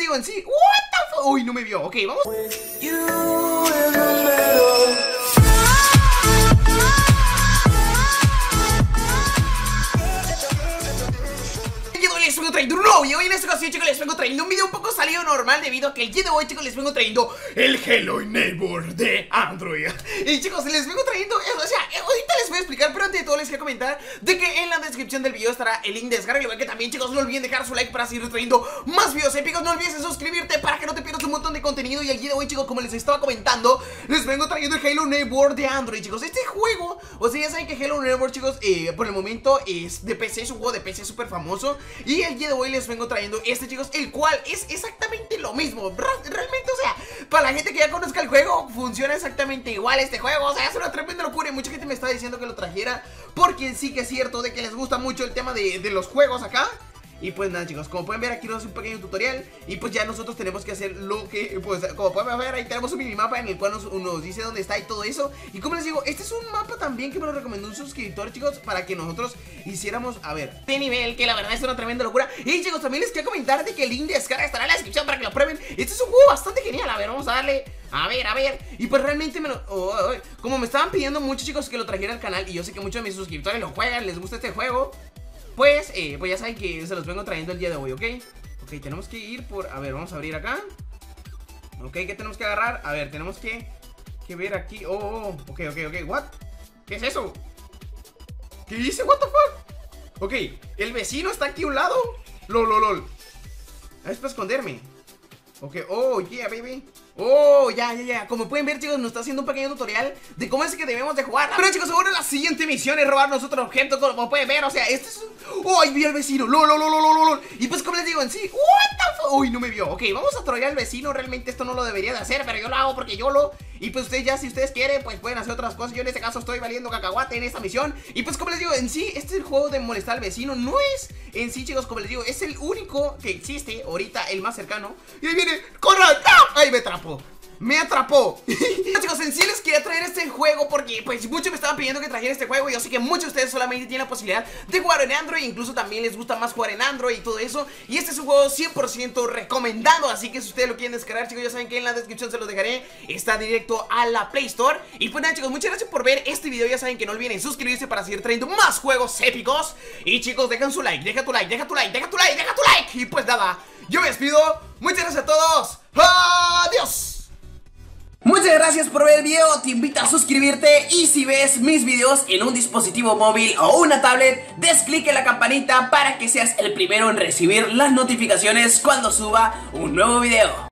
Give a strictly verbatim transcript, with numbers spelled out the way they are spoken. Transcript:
digo en sí, what the fuck. Uy, no me vio, ok, vamos. Les vengo trayendo un nuevo video y en esta ocasión, chicos, les vengo trayendo un video un poco salido normal, debido a que el día de hoy, chicos, les vengo trayendo el Hello Neighbor de Android. Y chicos, les vengo trayendo, o sea, ahorita les voy a explicar, pero antes de todo les quiero comentar de que en la descripción del video estará el link de descarga. Y igual que también, chicos, no olviden dejar su like para seguir trayendo más videos épicos. No olvides suscribirte para que no te pierdas un montón de contenido. Y el día de hoy, chicos, como les estaba comentando, les vengo trayendo el Hello Neighbor de Android, chicos. Este juego, o sea, ya saben que Hello Neighbor, chicos, eh, por el momento es de P C, es un juego de P C súper famoso. Y el día de hoy les vengo trayendo este, chicos, el cual es exactamente lo mismo. Realmente, o sea, para la gente que ya conozca el juego, funciona exactamente igual este juego. O sea, es una tremenda locura y mucha gente me está diciendo que lo trajera, porque sí que es cierto de que les gusta mucho el tema de, de los juegos acá. Y pues nada, chicos, como pueden ver, aquí nos hace un pequeño tutorial. Y pues ya nosotros tenemos que hacer lo que, pues como pueden ver, ahí tenemos un minimapa en el cual nos, nos dice dónde está y todo eso. Y como les digo, este es un mapa también que me lo recomendó un suscriptor, chicos, para que nosotros hiciéramos, a ver, de nivel, que la verdad es una tremenda locura. Y chicos, también les quiero comentar de que el link de descarga estará en la descripción para que lo prueben. Este es un juego bastante genial, a ver, vamos a darle... A ver, a ver, y pues realmente me lo... Oh, oh, oh. Como me estaban pidiendo muchos, chicos, que lo trajera al canal, y yo sé que muchos de mis suscriptores lo juegan, les gusta este juego, Pues, eh, pues ya saben que se los vengo trayendo el día de hoy, ¿ok? Ok, tenemos que ir por... A ver, vamos a abrir acá. Ok, ¿qué tenemos que agarrar? A ver, tenemos que... Que ver aquí... Oh, oh, oh. Ok, ok, ok, ¿what? ¿Qué es eso? ¿Qué dice? ¿What the fuck? Ok, el vecino está aquí a un lado. Lol, lol, lol. Es para esconderme. Ok, oh, yeah, baby. Oh, ya, ya, ya. Como pueden ver, chicos, nos está haciendo un pequeño tutorial de cómo es que debemos de jugar. Pero, chicos, ahora la siguiente misión es robarnos otro objeto, como pueden ver. O sea, este es un... Oh, ahí vi al vecino. Lol, lol, lol, lol, lol. Y pues, como les digo en sí, what the fuck. Uy, no me vio. Ok, vamos a trolear al vecino. Realmente esto no lo debería de hacer, pero yo lo hago porque yo lo... Y pues ustedes ya, si ustedes quieren, pues pueden hacer otras cosas. Yo en este caso estoy valiendo cacahuate en esta misión. Y pues, como les digo, en sí, este es el juego de molestar al vecino. No es en sí, chicos, como les digo, es el único que existe ahorita, el más cercano. Y ahí viene, ¡corre! ¡Ah! Ahí me atrapó. Me atrapó. Chicos, en sí les quería traer este juego porque pues muchos me estaban pidiendo que trajera este juego. Y yo sé que muchos de ustedes solamente tienen la posibilidad de jugar en Android. Incluso también les gusta más jugar en Android y todo eso. Y este es un juego cien por ciento recomendado. Así que si ustedes lo quieren descargar, chicos, ya saben que en la descripción se los dejaré. Está directo a la Play Store. Y pues nada, chicos, muchas gracias por ver este video. Ya saben que no olviden suscribirse para seguir trayendo más juegos épicos. Y chicos, dejan su like, deja tu like, deja tu like, deja tu like, deja tu like. Y pues nada, yo me despido. Muchas gracias a todos. Adiós. Muchas gracias por ver el video, te invito a suscribirte y si ves mis videos en un dispositivo móvil o una tablet, des clic en la campanita para que seas el primero en recibir las notificaciones cuando suba un nuevo video.